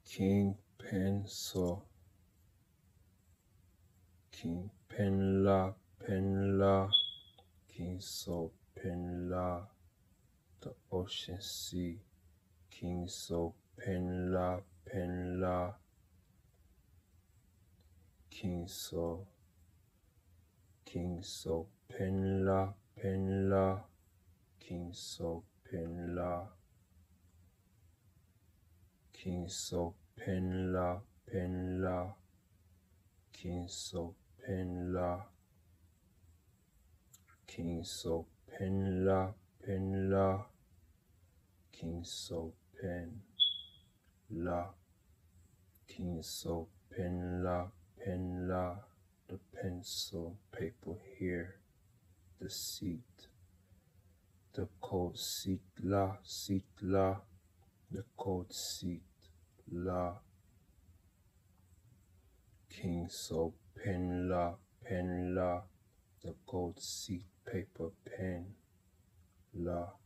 king pencil, king pen la, king soul pen la, the ocean sea, king soul pen la, king soul pen la, king soul pen la, king soul pen la, king soul pen la, king soul pen la, king soul pen la, king soul pen la, the pencil paper here, the seat, the cold seat la, the cold seat la, king soul pen la, the gold seat paper pen la.